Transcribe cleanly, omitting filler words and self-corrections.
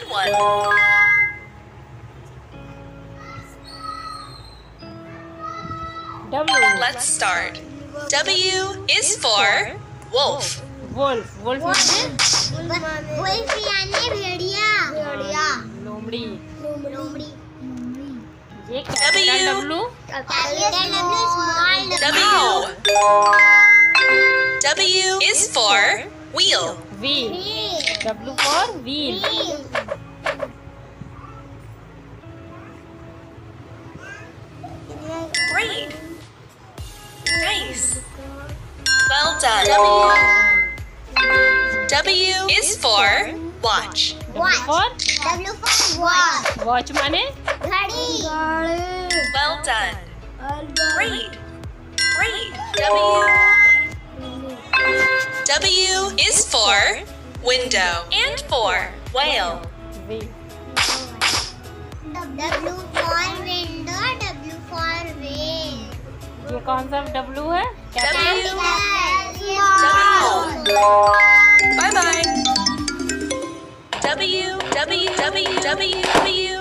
one. W. Let's start. W is for wolf. Wolf. Wolf माने? wolf यानी भेड़िया. लोमड़ी. ये W. Capital W. small. W is for wheel. Wheel. W for wheel. Great. Nice. Well done. W is for watch. W for W for watch. watch माने? घड़ी. Well done. Great. W is for window and for whale. W. W for window. W for whale. ये कौन सा W है? W. Bye bye. W.